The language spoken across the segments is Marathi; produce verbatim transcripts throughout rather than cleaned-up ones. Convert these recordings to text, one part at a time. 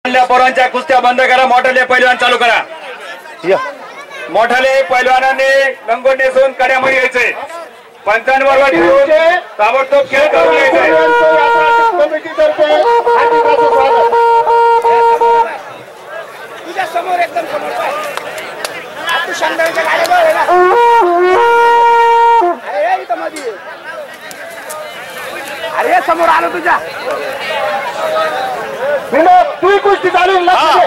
पोरांच्या कुस्त्या बंद करा, मोठाले पैलवान चालू करा। मोठाले पैलवानांनी लंगोट नेसून कड्यामध्ये यायचे, पंचांवर ठेवून ताबडतोब खेळ करून यायचे। तुझ्या समोर एकदम समोर तू शांततेच्या गाड्या आहे ना। अरे इथं मध्ये अरे समोर आलो तुझ्या तू कुस्ती चालू लक्ष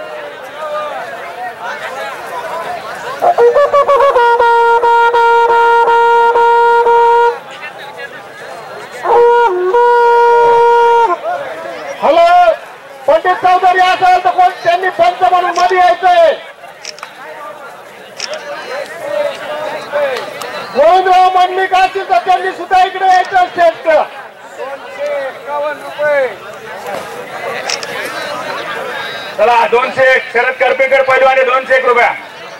हॅलो पंडित चौधरी असेल तर कोण त्यांनी पंच म्हणून मध्ये यायचंय। गोविंदराव मंडलिक असतील तर त्यांनी सुद्धा इकडे यायचं स्टेजकडे। दोनशे एकावन्न रुपये चला दोनशे एक शरद करपेकर पैलवान दोनशे एक रुपया।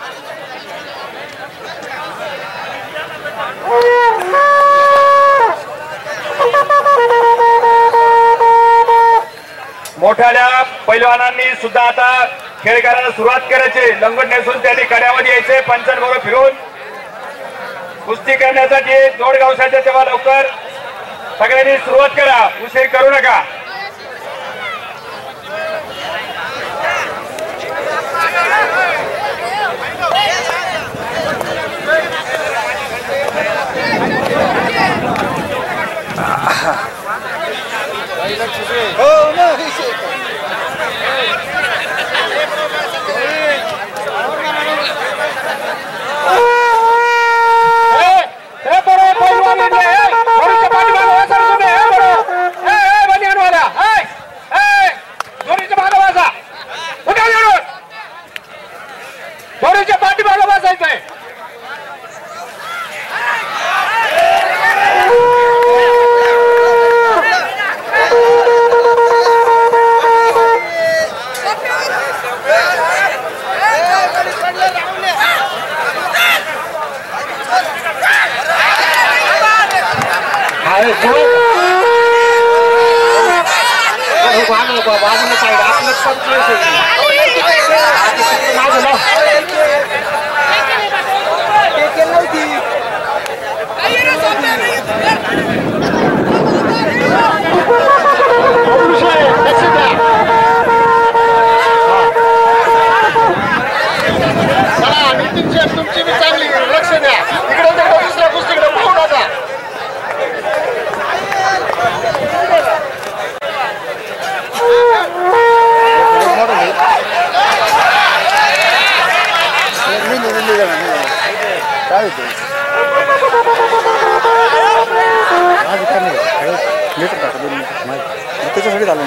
मोठ्याल्या पैलवानांनी सुद्धा आता खेळ करायला सुरुवात करायची। लंगोट नेसून त्यांनी कड्यामध्ये यायचे, पंचांबरोबर फिरून कुस्ती करण्यासाठी जोड गावसाच्या तेव्हा लवकर सगळ्यांनी सुरुवात करा, उशीर करू नका। तुमची बी चांगली लक्ष द्या, इकडे दुसऱ्या कुस्तीकडे पाहू नका। त्याच्यासाठी झालं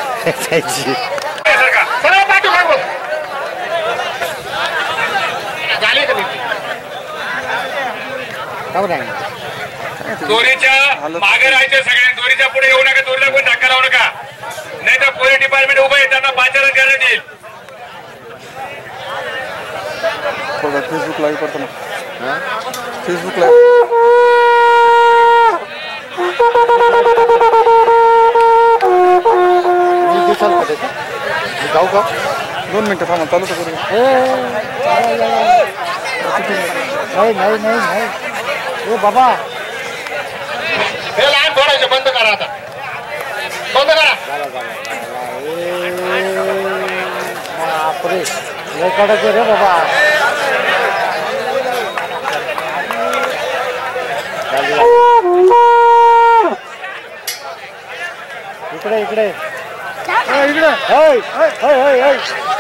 दोरीच्या मागे राहायचे, सगळ्यांनी दोरीच्या पुढे येऊ नका, दोरीला कोणी धक्का लावू नका, नाही तर पोलीस डिपार्टमेंट उभं आहे त्यांना पाचारण करण्यात येईल। फेसबुक लाईव्ह करतो ना, फेसबुक लाईव्ह जाऊ का? दोन मिनिटं थांबा, चालू तर करू। नाही नाही नाही नाही ए बाबा, हे लाईन फोडायचं बंद करा, आता बंद करा। बापरे लय कडक रे बाबा। इकडे इकडे इकडे होय होय होय होय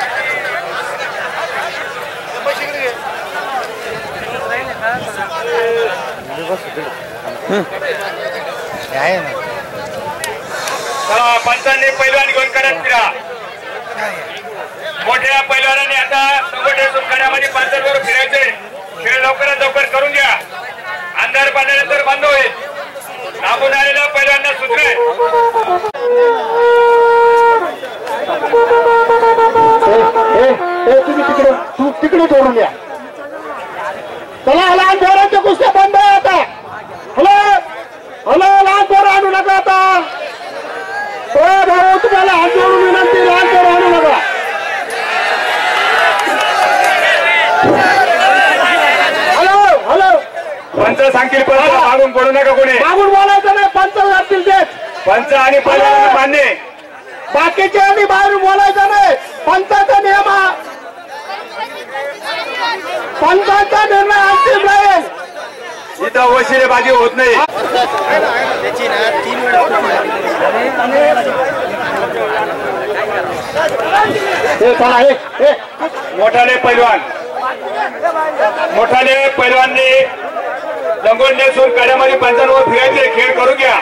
आहे ना। पंचांनी पैलवान घेऊन करत फिरा। मोठ्या पैलवानांनी आता संघटनेतून कड्यामध्ये पंचांवर फिरायचे, खेळ लवकरात लवकर करून घ्या, अंधार पाडल्यानंतर बंद होईल। लांबून आलेल्या पैलवानांना सूचना तुम्ही तिकडे तू तिकडे जोडून द्या। चला लहान पोरांच्या कुस्त्या बंद आहे आता। हॅलो हॅलो लहान पोरं आणू नका आता। भाऊ तुम्हाला हात जोडून विनंती, लहान पोरं आणू नका। सांगतील पण मागून बोलू नका कोणी. मागून बोलायचं नाही, पंच जातील तेच. पंच आणि पहिलवानांना मान्य. बाकीचे आणि बाहेरून बोलायचं नाही. पंचाचा नियम हा, पंचाचा निर्णय अंतिम राहील. इथं वशिलेबाजी होत नाही. मोठाले पैलवान मोठाले पैलवानने लंगोट नेसून कड्यामध्ये पंचांवर फिरायचे खेळ करू घ्या.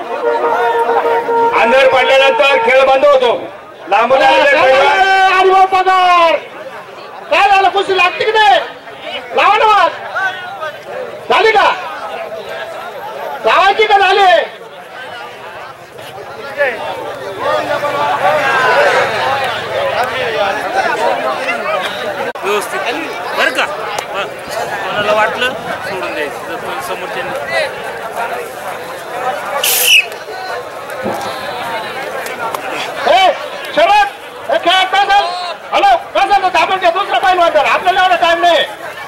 अंधार पडल्यानंतर खेळ बंद होतो. लांबून आलेले पैलवान पगार काय झालं? कुस्ती लागते की नाही? लावा ना वाद. झाली का? लावायची का झाली? व्यवस्थित बरं का? कोणाला वाटलं सोडून द्यायचं समोरच्या. शरद हे खेळ कसं? हॅलो कसं आपण घ्या दुसरा पैलवान जर आपल्याला एवढा टाइम नाही.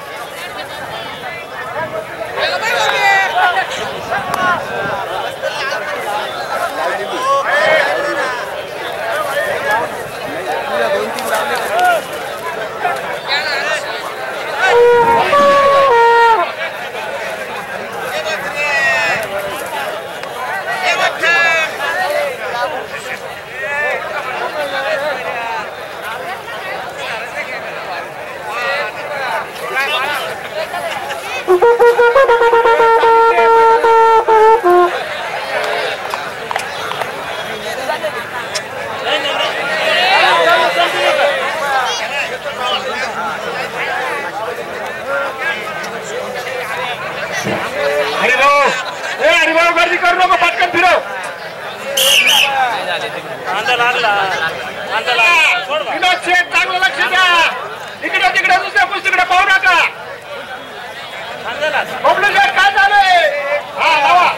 हरिभाऊ गर्दी करू नको, पटकन फिरव. चांगलं लक्ष द्या. इकडे तिकडे दुसऱ्या पुस्तकडे पाहू नका. बबलू शेठ काय झालंय? हा लावा.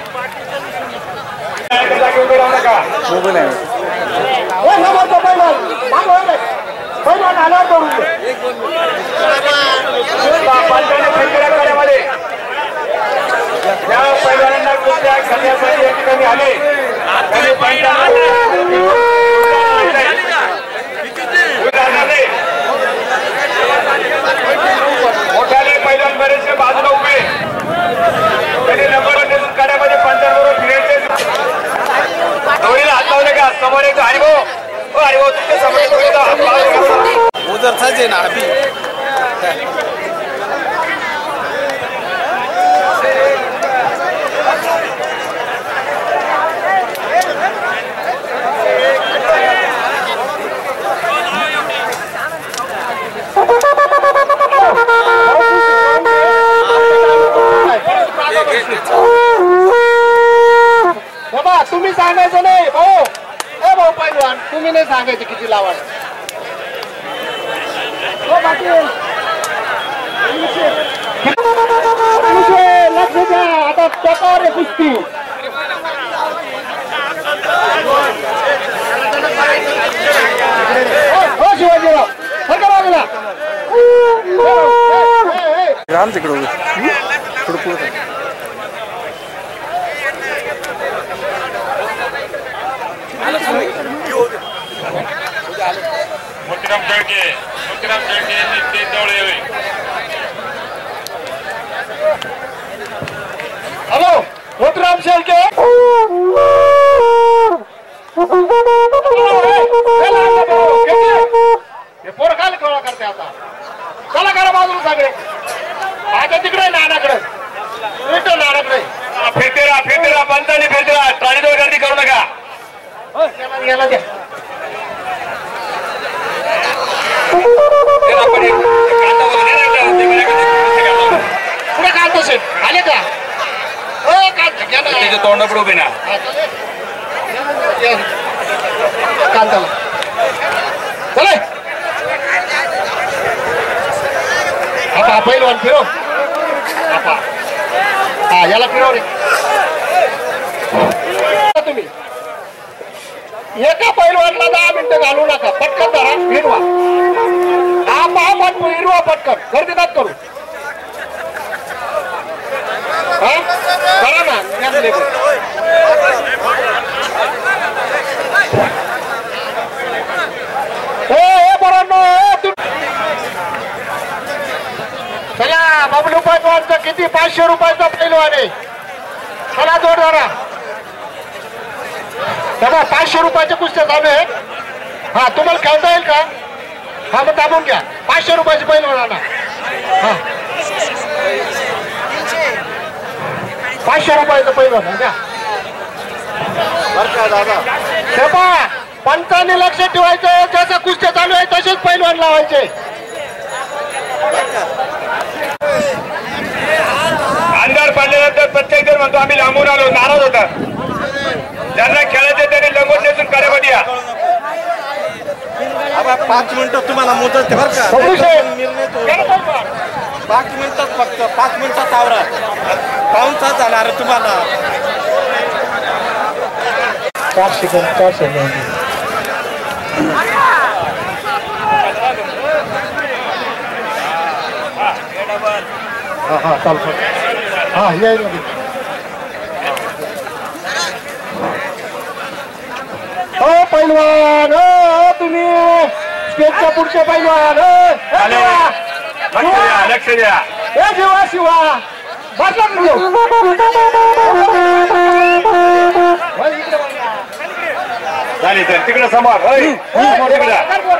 या पैलवानांना कुस्त्या खेळण्यासाठी या ठिकाणी आले. मोठाले पैलवान बरेचसे बाजूला उभे. त्यांनी नंबर नेसून काड्यामध्ये पंचांबरोबर फिरायचे. दोरीला हात लावले का? समोर एक हरिभाऊ. हरिभाऊ तुमच्या समोर उधर साजे ना अभी बाबा तुम्ही सांगायचं नाही भाऊ. ए भाऊ पैलवान तुम्ही नाही सांगायचं किती लावा. लक्ष द्या. आता टोकावर आहे कुस्ती. हो शिवाजीराव सरकार बाजूला राम तिकडे पुढे पुढे मोतीराम शेळके मोतीराम शेळके यांनी स्टेज जवळ यावे. हॅलो मोतीराम शेळके. पोर काय कळा करते आता. चला करा बाजूला सगळे. आता तिकडे नानाकडे रिटर्न नानाकडे फिरते राहा फिरते राहा. पंचांनी फिरते राहा. ट्रालीजवळ गर्दी करू नका. याला द्या. पुढे काढतो शेठ आले का? त्याचे तोंड पण उभे ना. कांताला चला. आता पहिलवान फिरव. हा याला फिरव रे. तुम्ही एका पैलवानला दहा मिनिटं घालू नका. पटकन धरा हिरवा. हा पहा पटकन हिरवा पटकन गर्दी नाच करू. हा बबलू पैलवानचा किती पाचशे रुपयाचा पैलवान आहे. चला जोड जरा बघा पाचशे रुपयाच्या कुस्त्या चालू आहेत. हा तुम्हाला खेळता येईल का? हा मग दाबून घ्या. पाचशे रुपयाचे पैलवान आणा. हा पाचशे रुपयाचं पैलवान द्या. दादा पंचाने लक्ष ठेवायचं. ज्याचा कुस्त्या चालू आहे तसेच पैलवान लावायचे. अंधार पडल्यानंतर प्रत्येक जण म्हणतो आम्ही लांबून आलो, नाराज होता. ज्यांना खेळायचे त्यांनी लंगोट नेसून कार्यामध्ये या. पाच मिनिटं तुम्हाला मुदत बरं का? पाच मिनिटात फक्त पाच मिनिटात आवरा. पाऊन तास झाला अरे तुम्हाला. चार सेकंद चार सेकंद हा हा चालतो. हा येईल हो पैलवान. हो तुम्ही स्टेजच्या पुढचे पैलवान. लक्ष द्या, लक्ष द्या. हे शिवा शिवा बसला झाली तर तिकडे समोर तिकडे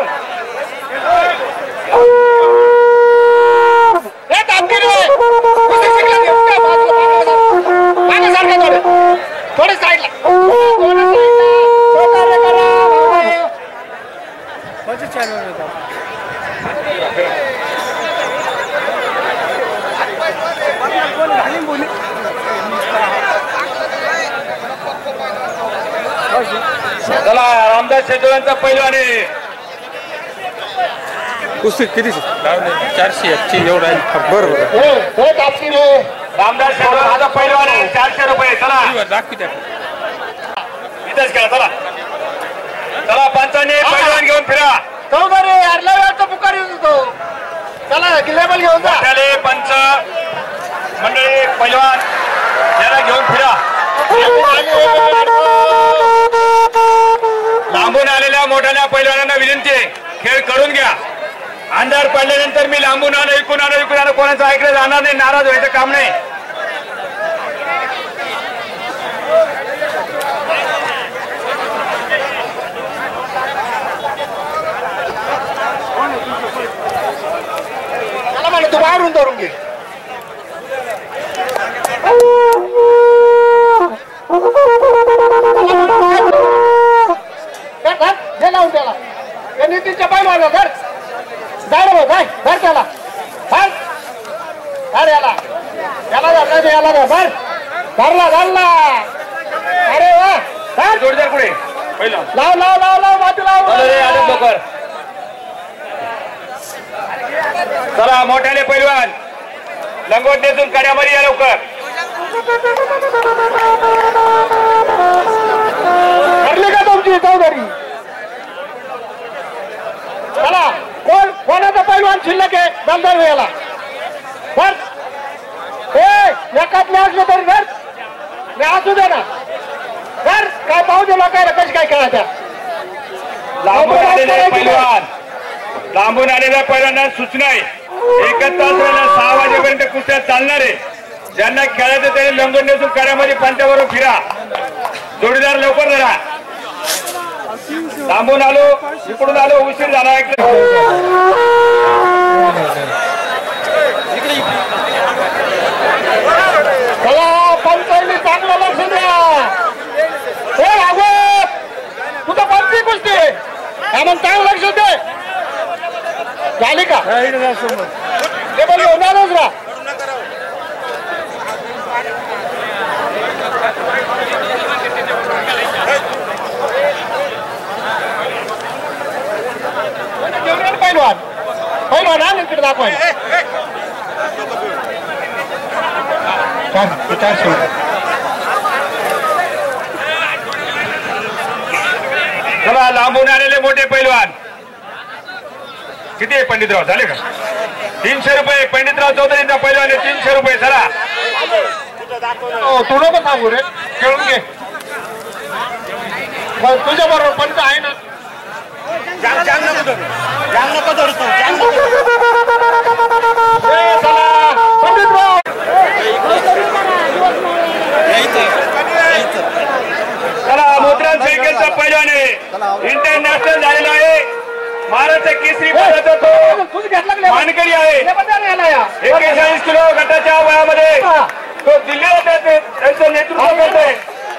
थोडे साईडला चला रामदास शेजवळांचा पैलवान आहे. कुस्ती किती? चारशे एकशे एवढा आहे. बरोबर रामदास शेजवळांचा पैलवान आहे. चारशे रुपये. चला दाखवी द्या. इथंच करा. चला चला पंचाने पैलवान घेऊन फिरा. चौधरी अर्ध्या वेळाचा पुकार येत होतो. चला लेबल घेऊन जा. मोठ्याले पंच मंडळी पैलवान याला घेऊन फिरा. लांबून आलेल्या मोठ्याल्या पैलवानांना विनंती आहे खेळ करून घ्या. अंधार पडल्यानंतर मी लांबून आलो ऐकून आलो ऐकून आलो कोणाचं ऐकलं जाणार नाही. नाराज व्हायचं काम नाही. मला म्हणलं तू बाहेरून धरून घे. लावून त्याला नितीनच्या पाय मारला. धर जाय जाय धर त्याला. धर धर याला याला धर नाही याला धर. धर धरला धरला. अरे वा धर. जोडदार पुढे पहिला लाव लाव लाव लाव बाजू लाव. लवकर चला मोठ्याले पैलवान लंगोट नेसून कड्यामध्ये या लवकर. ठरली का तुमची चौधरी? चला कोण कोणाचा पैलवान शिल्लक आहे दमदार याला. बर ए एकात असलं तरी धर असू दे ना. धर काय पाहू दे लोकांना कशी काय खेळायच्या. लांबून आलेले पैलवान लांबून आलेल्या पैलवानांना सूचना आहे एकच तास राहिला सहा वाजेपर्यंत कुस्त्या चालणार आहे. ज्यांना खेळायचं त्यांनी लंगोट नेसून कड्यामध्ये पंचाबरोबर फिरा. जोडीदार लवकर धरा. लांबून आलो इकडून आलो उशीर झाला. चला पंचायती चांगलं लक्ष द्या. हे अगो तुझं पंची कुस्ती मग चांगलं लक्ष दे. झाली का टेबल घेऊन आलोच का? पैलवान पैलवान हा तिकडे दाखवाय. चारशे चला लांबून आलेले मोठे पैलवान किती आहे पंडितराव झाले का? तीनशे रुपये. पंडितराव चौधरीचा पैलवान आहे तीनशे रुपये. चला तू नको सांगू रे खेळून घे. तुझ्या बरोबर पंच आहे ना. चला इंटरनॅशनल झालेला आहे. महाराष्ट्र केसरी पदाचा तो मानकरी आहे. एक्केचाळीस किलो गटाच्या वयामध्ये तो दिल्लीला त्यांचं नेतृत्व करतोय.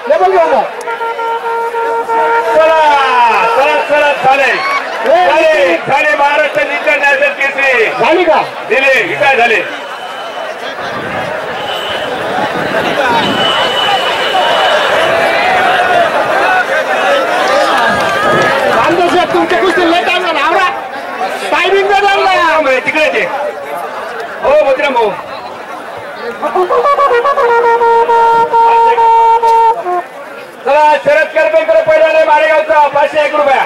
चला चला चला झाले झाले झाले महाराष्ट्र इंटरनॅशनल केसरी झाली का दिले ही काय झाले. तुमच्या कुस्ती लेट आहे ना आवरा टायमिंग बदलला तिकडे ते हो मोतीराम भाऊ चला शरद करपेकर पहिला मारेगावचा पाचशे एक रुपया.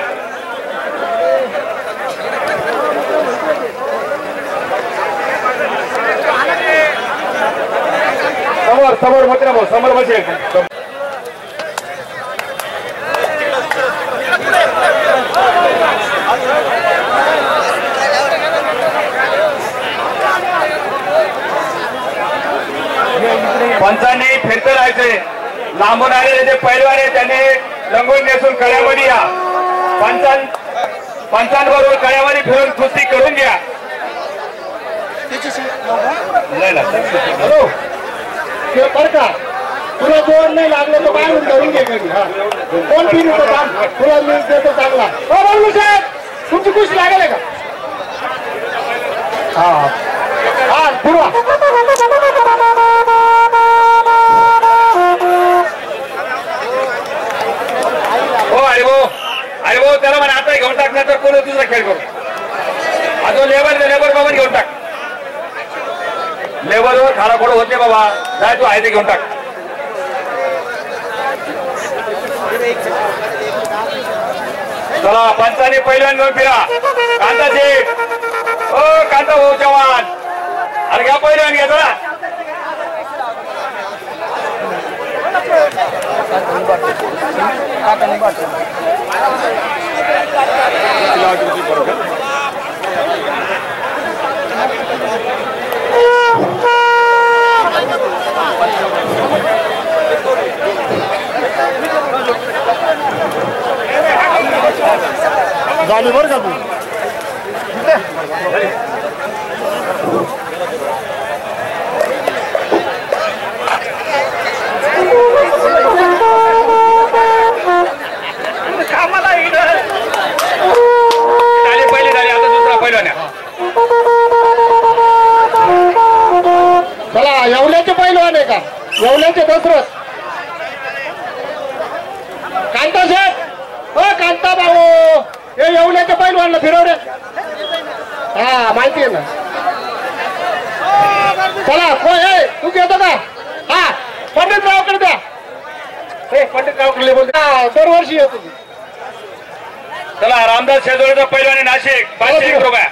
समोर समोर मोतीराम भाऊ समोर बसे. पंचांनी फिरत राहायचे. लांबून आलेले जे पैलवान आहे त्यांनी लंगोट नेसून कळ्यामध्ये या. पंचां पंचांबरोबर कळ्यामध्ये फिरून कुस्ती करून घ्या. हॅलो बर का तुला जोर नाही लागलं तर बाहेर धरून घे घरी. हा कोण पिन तुला मी देतो चांगला. हो बोलू साहेब तुमची कुस्ती लागेल का. हा हा पुरवा हो अरे भाऊ अरे भाऊ त्याला मला आता घेऊन टाकण्याचा कोण दुसरा खेळ करू. अजून लेबर लेबर बाबा घेऊन टाक. लेबरवर खारा खोड होते बाबा. जाय तू आहे ते घेऊन टाक. चला पंचाने पहिल्यांदा घेऊन फिरा. कांता शेठ हो कांता भाऊ जवान अरे घ्या पहिल्यांदा घ्या. चला झाली बरं का तू झाले पहिले झाले. आता दुसरा पहिला. चला येवल्याचे पैलवान आहे का येवल्याचे दसरथ कांता साहेब. हो कांता भाऊ हे येवल्याचे पैलवानला फिरव रे. हा माहिती आहे ना. चला को हे तू घेतो का. हा पंडितरावकडे द्या. हे पंडितरावकडे बोलतो दरवर्षी येतो. चला रामदास शेजोळेचा पहिलवान नाशिक पाचशे एक रुपया.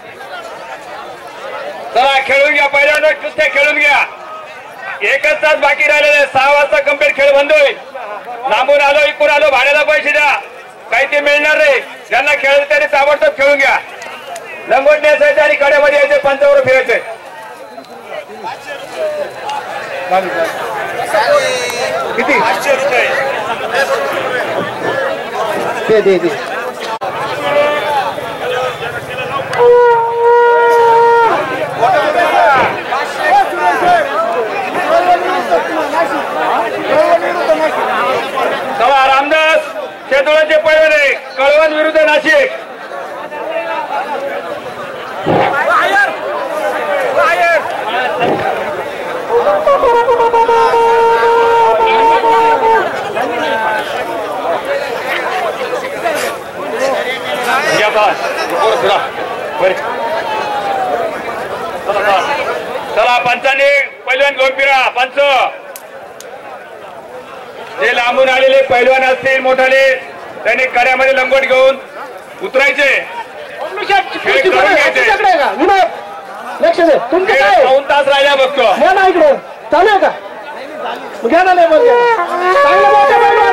चला खेळून घ्या. पहिल्यांदा कुस्त्या खेळून घ्या. एकच तास बाकी राहिलेले. सहा वाजता कम्प्लीट खेळ बंद होईल. लांबून आलो इकडून आलो भाड्याला पैसे द्या. काही ते मिळणार नाही. ज्यांना खेळायचं त्यांनी ताबडतोब खेळून घ्या. लंगोट नेसायचे आणि कड्यामध्ये यायचे. पंचावर फिरायचे. किती पाचशे रुपये दे दे दे. चला रामदास शेतोळाचे पहिलवान कळवण विरुद्ध नाशिक. चला पंचाने पहिलवान घेऊन फिरा. पंच जे लांबून आलेले पैलवान असतील मोठाले त्यांनी कड्यामध्ये लंगोट घेऊन उतरायचे. लक्ष दे तुमचं काय दोन तास राहिल्या बघतो. घ्या ना इकडे चालू आहे का. घ्या ना नाही चांगलं मोठं पैलवान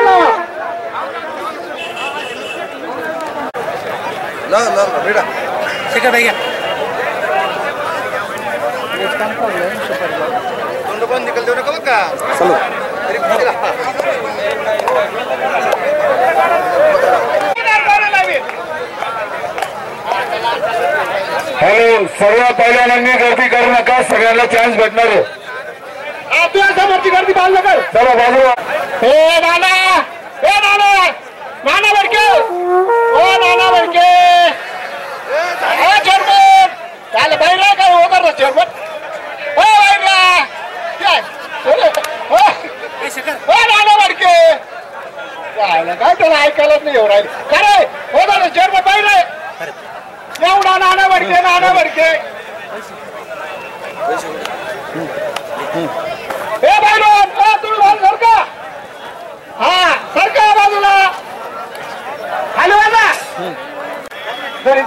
पण निकल देऊ नका बघ का. हॅलो, सर्व पहिल्यांदा गर्दी करू नका, सगळ्यांना चान्स भेटणार आहे. तुझ्या समोरची गर्दी बाजू कर. चला बाजूला. हे नाना, हे नाना, नाना बडके, ओ नाना बडके, ओ चेअरमन, चाल बाहेर काय होणार ना चेअरमन, ओ बाहेर काय, ओ नाना बडके, काय त्याला ऐकायलाच नाही एवढा का रे, होणार ना चेअरमन बाहेर एवढा नाना बडके, नाना बडके हे बाहेर तुम्ही भाऊ सरका, हा सरका बाजूला. हॅलो दादा घरी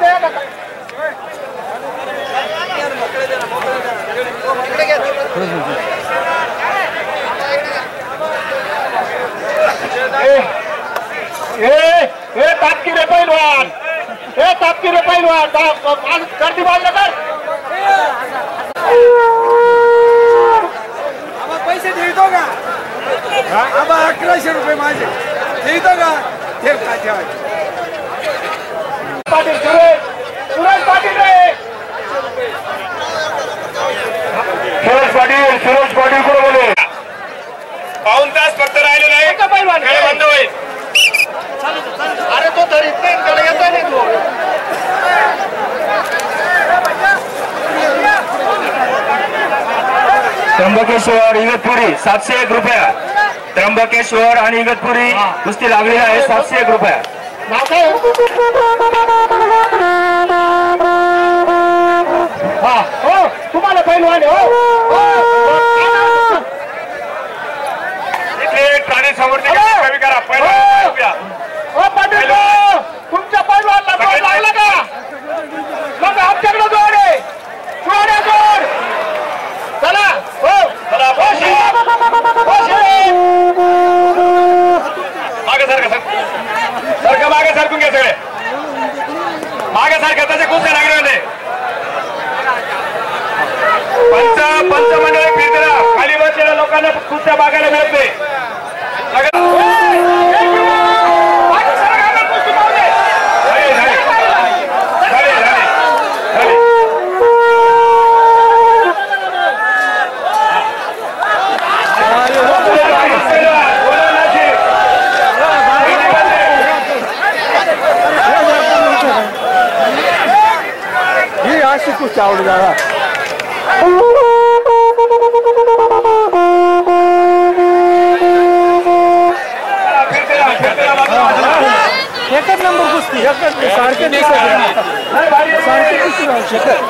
हे तापकिरे पैलवान, हे तापकिरे पैलवान गर्दी बाजूला कर. पैसे देतो का? आबा अकराशे रुपये माझे देतो का? ठेव काय ठेवायचे. पाटील सुरेश, सुरेश पाटील रे, सुरेश पाटील, सुरेश पाटील कोण बोले? पाऊन तास फक्त राहिलेला आहे. खेळ बंद होईल. अरे तो धरीत नाही, त्याला येता नाही तो. त्र्यंबकेश्वर इगतपुरी सातशे एक रुपया. त्र्यंबकेश्वर आणि इगतपुरी कुस्ती लागलेली आहे. सातशे एक रुपया. नाव काय? हा हो तुम्हाला पैलवान हो. इथे ठाणे समोर कमी करा. पैलवान रुपया. हो पाटील तुमच्या पैलवानला जोड लागला का? मग आमच्याकडे जोड आहे. जोड आहे जोड. चला हो चला मागे सारखं सारखं मागे सारखून घ्या. सगळे मागे सारखं त्याचे कुस्त्या लागले होते. पंच पंच मंडळी फिरते खाली बसलेल्या लोकांना कुस्त्या बघायला मिळत नाही. अशी कुस्ती आवड दादा. एकच नंबर कुस्ती एकच सारखे नाही सारखे कुस्ती राहू शकत.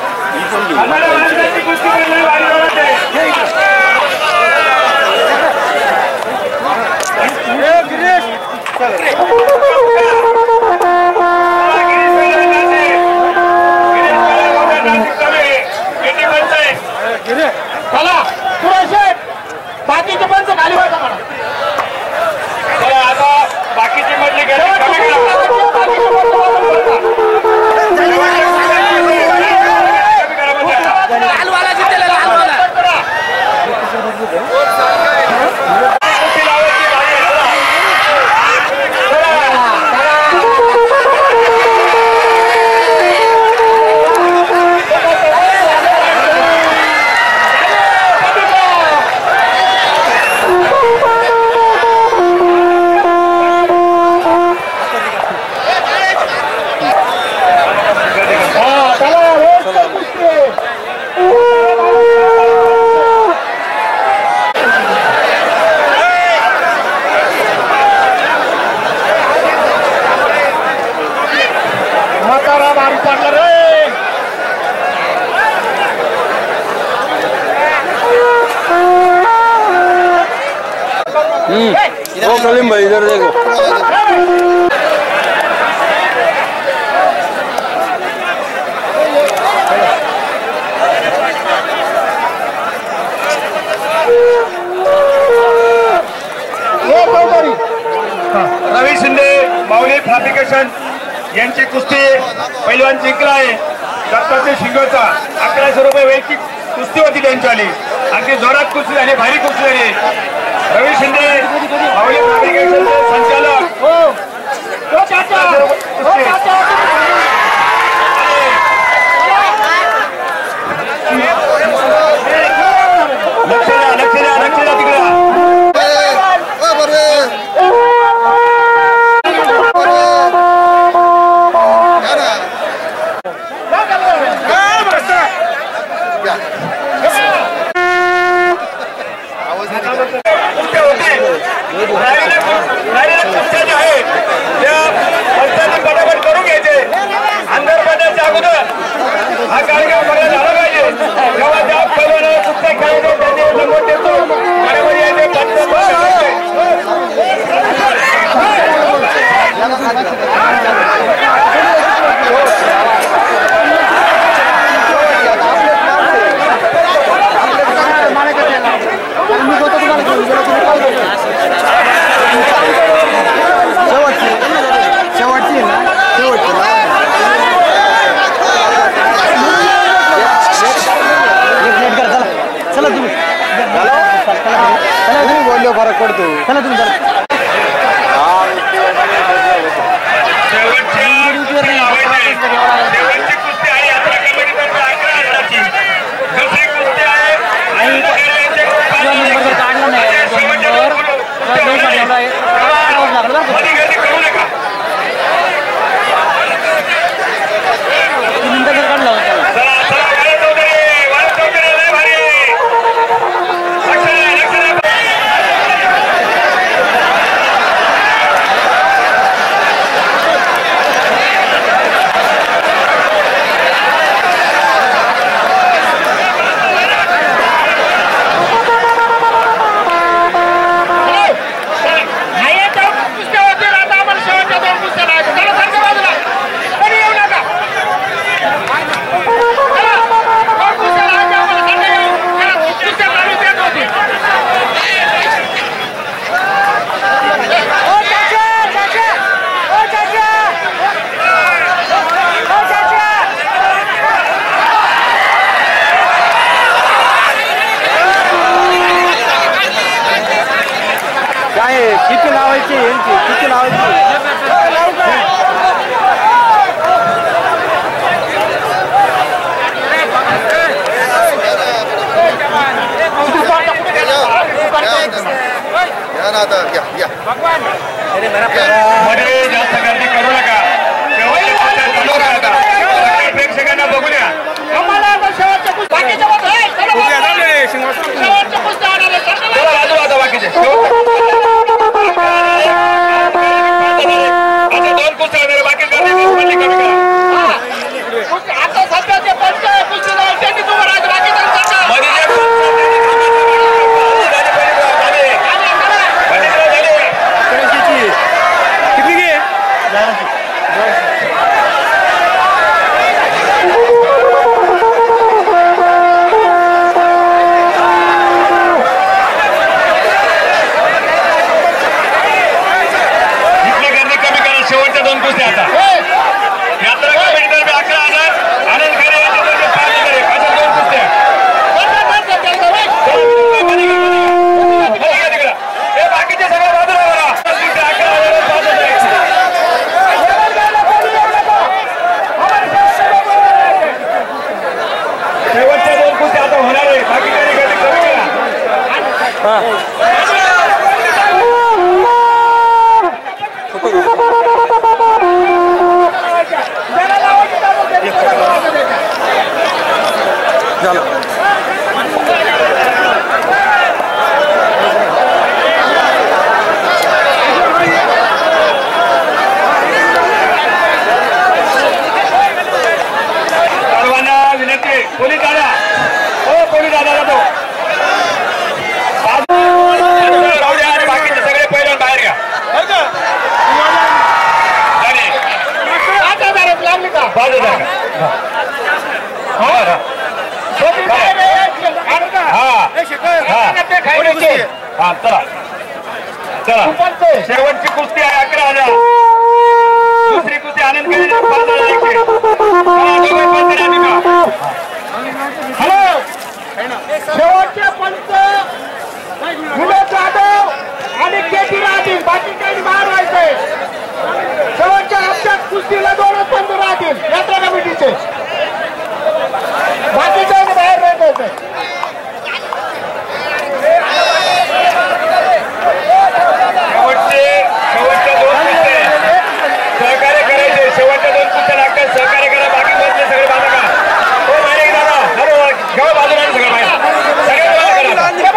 चला सुरेश बाकीचे पंच खाली बसा म्हणा. चला आता बाकीची मधली गर्दी कमी वो कलीम भाई इधर देखो. रवी शिंदे माऊली फाब्रिकेशन यांची कुस्ती पैलवान जिंकला आहे. दत्ताचे शिंगोचा अकराशे रुपये वैयक्तिक कुस्ती होती त्यांच्यावाली. अगदी जोरात कुस्ती झाली, भारी कुस्ती झाली. रवी शिंदे माऊली फाब्रिकेशनचे संचालक. आता घ्या घ्या मध्ये जास्त गर्दी करू नका. प्रेक्षकांना बघू द्या. बाजू आता बाकीचे दोन कुस्त्या होणार. बाकी गर्दी कमी करा. आता सध्याचे पंचायत कुस्ती त्यांनी तुम्हाला पोलीस दादा हो पोलीस दादा जातो राहू द्या आणि बाकीचे सगळे पहिलं बाहेर घ्या. हा चला चला शेवटची कुस्ती आहे अकरा हजार. दुसरी कुस्ती आनंद केली पाच हजार एकशे. हॅलो शेवटचे पंच विनोद जाधव आणि केटी राहतील. बाकी काही बाहेर व्हायचंय. शेवटच्या हप्त्यात कुस्तीला दोनच पंच राहतील यात्रा कमिटीचे. बाकीच्या बाहेर राहायचं. शेवटचे शेवटच्या दोन कुस्ते सहकार्य करायचे. शेवटच्या दोन कुस्त्या लागतात. सहकार्य करा. बाकी बसले सगळे बाजू का हो बाहेर दादा बरोबर घेऊ बाजूला सगळं बाहेर सगळे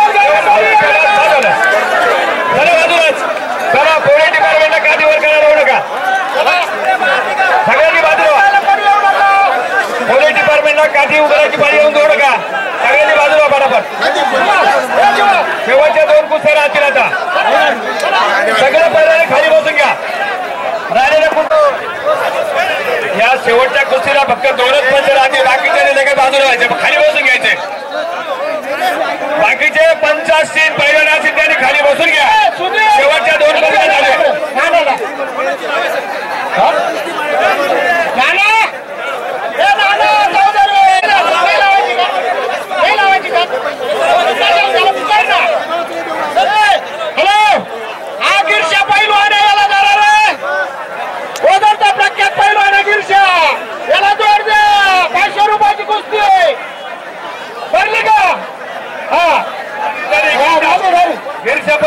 चला बाजूलाच. चला पोलीस डिपार्टमेंटला काठीवर करायला होऊ नका. सगळ्यांनी बाजूला. पोलीस डिपार्टमेंटला काठी उघडायची पाणी येऊन देऊ नका. सगळ्यांनी बाजूला पटापट. शेवटच्या दोन कुस्त्या राहतील आता. सगळं पहिल्याने खाली बसून घ्या. राहिलेल्या कुस्ती या शेवटच्या कुस्तीला फक्त दोनच पंच राहतील. बाकीचे लगेच बाजूला व्हायचे. खाली बसून घ्यायचे. बाकीचे पंच असतील पहिल्या असतील त्यांनी खाली बसून घ्या. शेवटच्या दोन पंच झाले. हॅलो हा गिरशा पैलवान याला जाणार आहे. ओझरचा प्रख्यात पैलवान गिरशा याला जोड द्या. पाचशे रुपयाची कुस्ती भरली का? हा गिरशा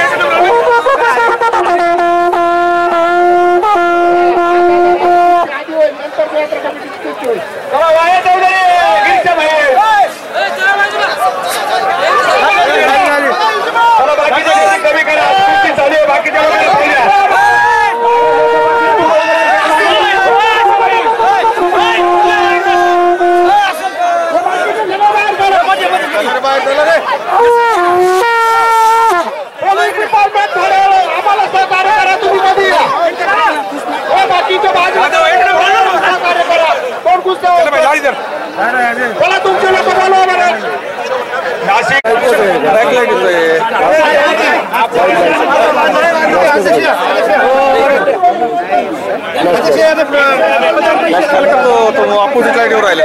अपोजिट लाईनीवर राहिले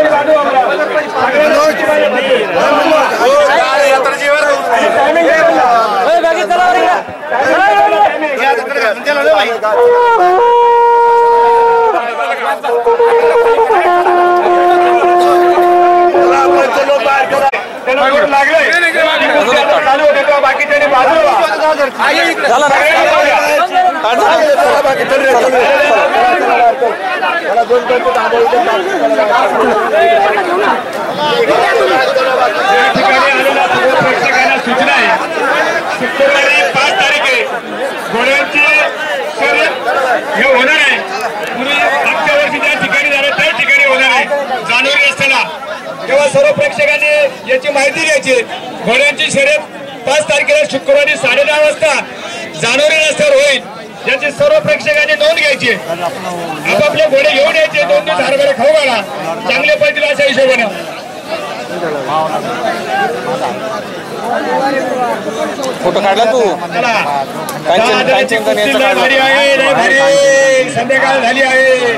बाकीच्या बाजूला सूचना आहे शुक्रवारी पाच तारीख आहे घोड्यांची शर्यत हे होणार आहे पूर्वी मागच्या वर्षी ज्या ठिकाणी झालं त्या ठिकाणी होणार आहे जानोरी रस्त्याला तेव्हा सर्व प्रेक्षकांनी याची माहिती घ्यायची घोड्यांची शर्यत पाच तारखेला शुक्रवारी साडे दहा वाजता जानोरी रस्त्यावर होईल याची सर्व प्रेक्षकांनी नोंद घ्यायची आपापले घोडे घेऊन यायचे दोन दिवस हरभरे खाऊ घाला चांगले पडतील अशा हिशोबाने फोटो काढला तू संध्याकाळ झाली आहे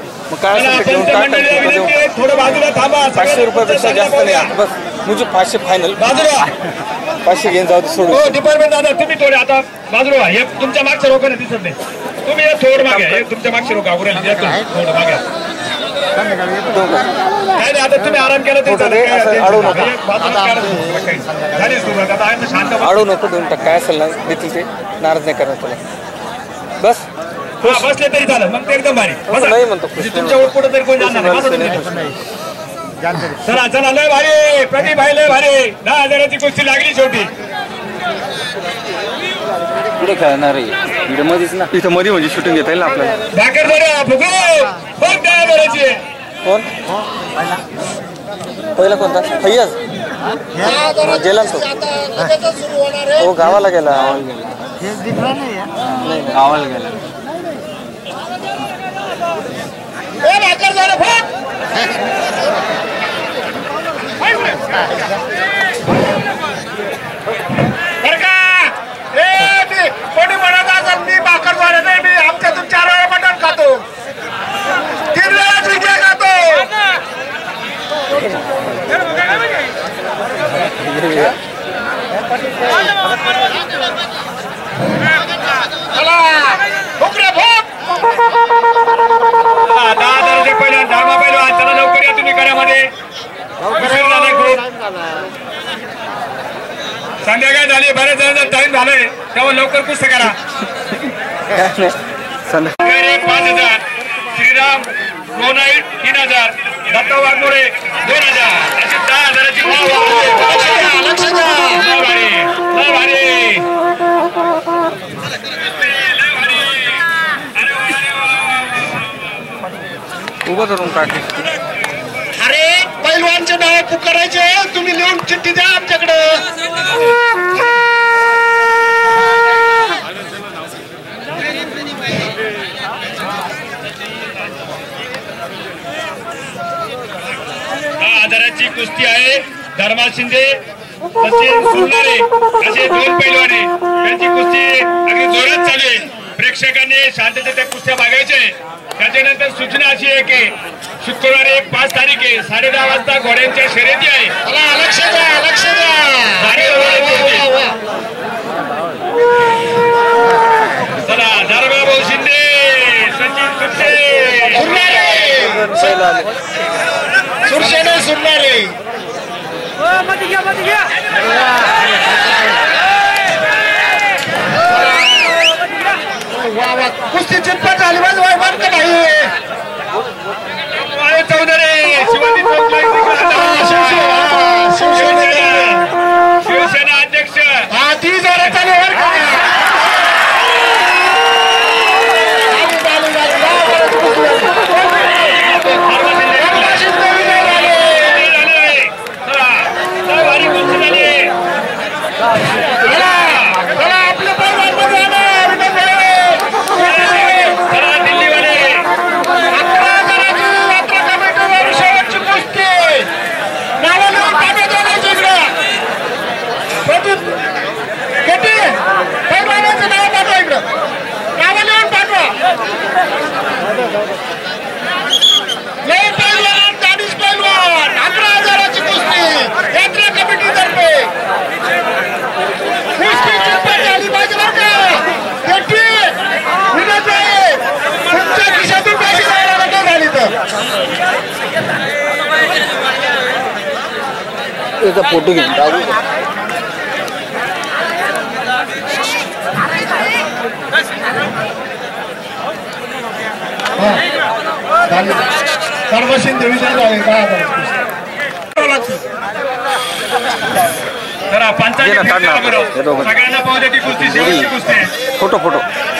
थोडं बाजूला थांबा पाचशे रुपयापेक्षा जास्त नाही बस म्हणजे पाचशे फायनल बाजूला पाचशे घेऊन जाऊ सोडू हो डिपार्टमेंट दादा तुम्ही थोडे आता बाजूला हे तुमच्या मागच्या रोखाने दिसत नाही तुम्ही थोडं मागे हे तुमच्या मागच्या रोखा थोडं मागे काय नाही आता तुम्ही आराम केला तरी झाली सुरुवात आता आहे शांत अडू नको दोन टक्का काय असेल ना देतील ते नाराज नाही करणार तुला बस बसले तरी झालं मग ते एकदम भारी नाही म्हणतो तुमच्या वर कुठं तरी कोण जाणार नाही चला चला लय भारी प्रदीप भाई लय भारी दहा हजाराची कुस्ती लागली शेवटी पुढे खेळणार आहे इकडे मध्येच ना इथं मध्ये म्हणजे शूटिंग घेता येईल ना आपल्याला भाकर जोड्या फुगो कोण दहा हजाराची कोण पहिला कोणता फैयाज गेला तो हो गावाला गेला गावाला गेला भाकर जोड्या फुग बर का कोणी म्हणत असेल मी भाकर जोड्या नाही मी हप्त्यातून चार वेळा मटण खातो तीन वेळा चिकन खातो चला फुकरे फुक दहा हजाराचे पहिल्या धर्मा पहिला चला लवकर या तुम्ही करामध्ये संध्याकाळ झाली बऱ्याच जणांचा टाइम झालाय तेव्हा लवकर कुस्ती करा पाच हजार श्रीराम रोनाईट तीन हजार दत्ता वाघमोरे दोन हजार अशी दहा हजाराची उभं करून काढली अरे पैलवानचे नाव पुकारायचे तुम्ही लिहून चिठ्ठी द्या आमच्याकडं आधाराची कुस्ती आहे धर्मा शिंदे सचिन सुरनारे असे दोन पैलवाने त्यांची कुस्ती अगदी जोरात चालू आहे प्रेक्षकांनी शांततेच्या कुस्त्या बघायच्या त्याच्यानंतर सूचना अशी आहे की शुक्रवारी एक पाच तारीख आहे साडे दहा वाजता घोड्यांच्या शर्यती आहे लक्ष द्या लक्ष द्या चला धर्मा भाऊ शिंदे सचिन सुरसे सुरसेने सुरणारे लय पैलवान चाळीस पैलवान अकरा हजाराची कुस्ती यात्रा कमिटीतर्फे कुस्ती चिंपट झाली पाहिजे बरं का शेट्टी विनंती आहे तुमच्या खिशातून पैसे जायला नको झाली तर त्याचा फोटो घेऊन टाकू सर्वशीन देवीचे झाले काय जरा पंचायत सगळ्यांना पाहू दे ती कुस्ती शेवटची कुस्ती फोटो फोटो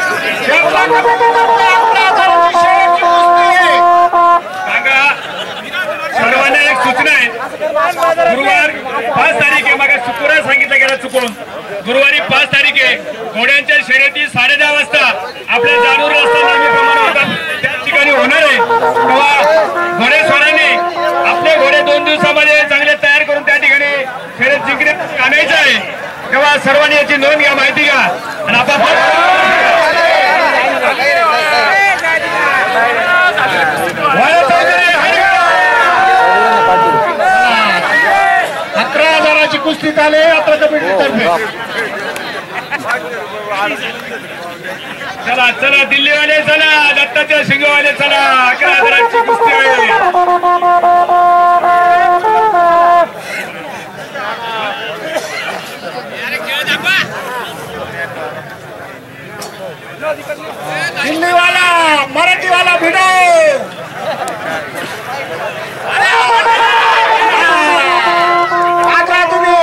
सांगा सर्वांना एक सूचना आहे गुरुवार पाच तारीख आहे मग शुक्रवार सांगितलं गेलं चुकून गुरुवारी पाच तारीख आहे घोड्यांच्या शर्यती साडे दहा वाजता आपल्या जानूर रस्ता नेहमीप्रमाणे त्या ठिकाणी होणार आहे तेव्हा घोडेस्वारांनी आपले घोडे दोन दिवसामध्ये चांगले तयार करून त्या ठिकाणी शर्यत जिंकण्यासाठी आणायचं आहे तेव्हा सर्वांनी याची नोंद घ्या माहिती घ्या आणि आपापल्या अकरा हजाराची कुस्ती चाले यात्रा कमिटीतर्फे चला चला दिल्लीवाले चला दत्ताच्या शिंगवाले चला अकरा हजाराची कुस्ती आहे दिल्लीवाला मराठीवाला भिडो आता तुम्ही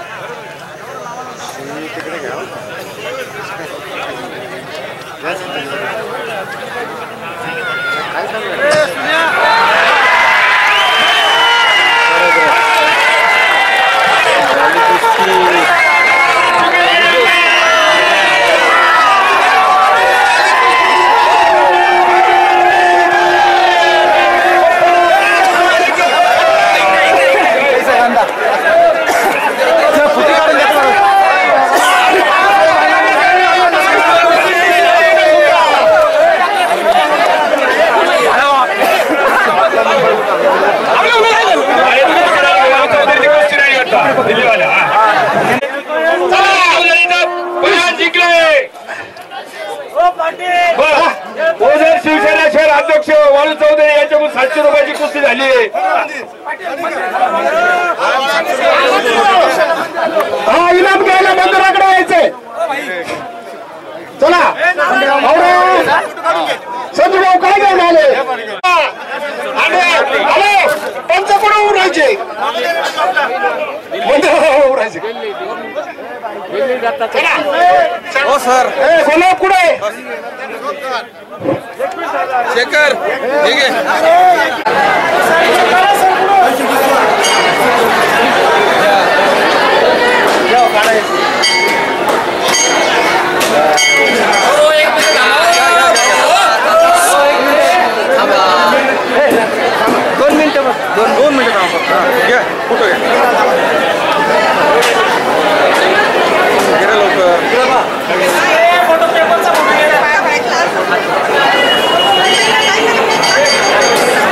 शिवसेना शहर अध्यक्ष वाळू चौधरी यांच्याकडून सातशे रुपयाची कुस्ती झाली आहे हा इनाम घ्यायला मंदिराकडे यायचंय चला संजू भाऊ काय काय झाले त्यांच्याकडे उरायचे उरायचे हो सर कोणा कुठे शेखर ठीक आहे दोन मिनिटं बस दोन दोन मिनिटं फक्त घ्या फोटो घ्या लवकर